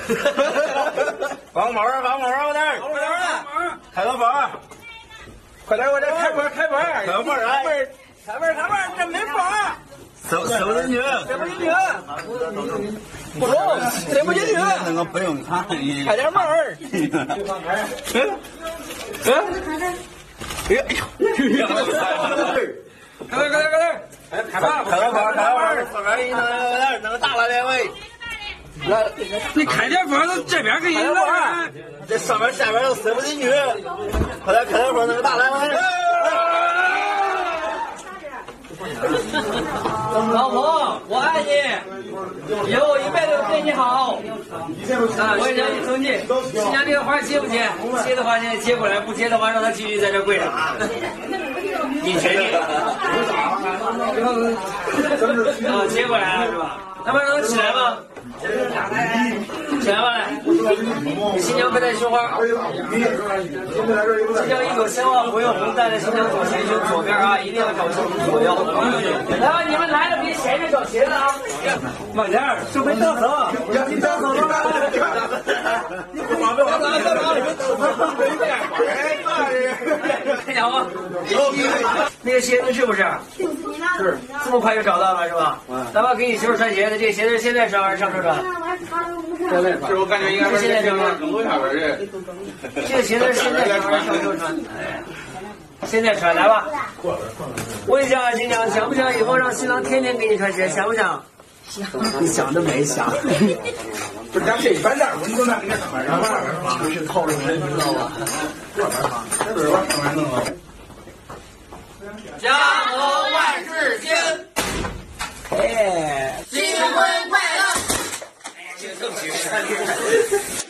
房门，我这儿，开个门，快点，我这开门，开门，这没房，收进去，不中，塞不进去，那个不用看，开点门，哎呦，快点，开吧，上面那个大了两位。来， 你开点风，这边给你来。 这上面下边都塞不进去，快点风，那个大来了。 老婆，我爱你，以后我一辈子都对你好。我也让你争气。新娘这个花接不接？接的话现在接过来，不接的话让他继续在这跪着。 你确定？ 接过来了是吧？那么让他起来吧。起来吧，来！新娘不带绣花，新娘一口鲜花不用红，带着新娘走前胸左边啊，一定要找清楚左右。来吧，你们来了别闲着找鞋子啊！慢点，准备动手，你动手了吗？你不忙，看见吗？那个鞋子是不是？是，这么快就找到了是吧？来吧，给你媳妇穿鞋子，这鞋子现在穿还是上车穿？ 是我感觉应该是现在更多下边的。 这个鞋子现在穿还是上车穿？现在穿来吧。问一下新娘，想不想以后让新郎天天给你穿鞋？想不想？你想都没想。 不是，咱这一般点，我们都拿给你上面上面是吧？ 是套路人，你知道吧？ 这边往上面弄了。 家和万事兴， 哎， 新婚快乐！ 哎，这更绝了。